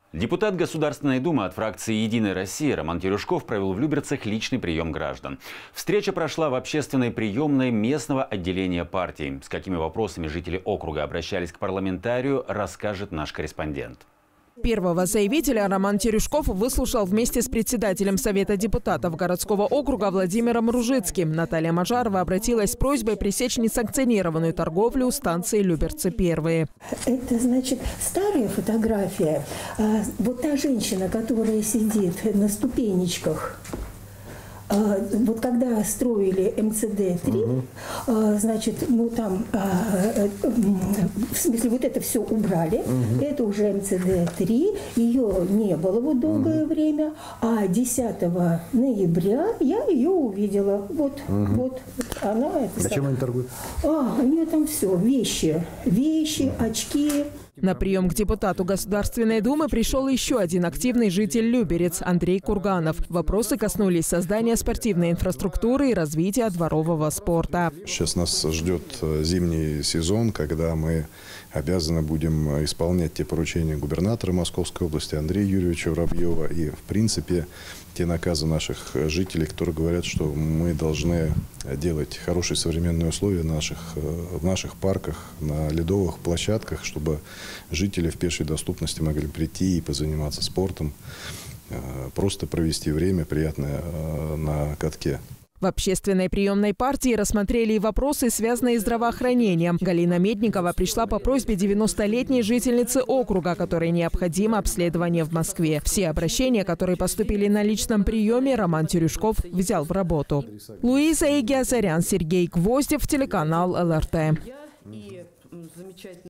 Депутат Государственной Думы от фракции «Единая Россия» Роман Терюшков провел в Люберцах личный прием граждан. Встреча прошла в общественной приемной местного отделения партии. С какими вопросами жители округа обращались к парламентарию, расскажет наш корреспондент. Первого заявителя Роман Терюшков выслушал вместе с председателем Совета депутатов городского округа Владимиром Ружицким. Наталья Мажарова обратилась с просьбой пресечь несанкционированную торговлю у станции Люберцы-Первые. Это, значит, старая фотография. Вот та женщина, которая сидит на ступенечках. Вот когда строили МЦД-3, значит, ну там, в смысле, вот это все убрали, это уже МЦД-3, ее не было вот долгое время, а 10 ноября я ее увидела. Вот она это. Зачем они торгуют? У нее там все, вещи, очки. На прием к депутату Государственной Думы пришел еще один активный житель Люберец Андрей Курганов. Вопросы коснулись создания спортивной инфраструктуры и развития дворового спорта. Сейчас нас ждет зимний сезон, когда мы обязаны будем исполнять те поручения губернатора Московской области Андрея Юрьевича Воробьева и, в принципе, те наказы наших жителей, которые говорят, что мы должны делать хорошие современные условия в наших парках, на ледовых площадках, чтобы жители в пешей доступности могли прийти и позаниматься спортом, просто провести время приятное на катке. В общественной приемной партии рассмотрели и вопросы, связанные с здравоохранением. Галина Медникова пришла по просьбе 90-летней жительницы округа, которой необходимо обследование в Москве. Все обращения, которые поступили на личном приеме, Роман Терюшков взял в работу. Луиза Игиазарян, Сергей Гвоздев, телеканал ЛРТ.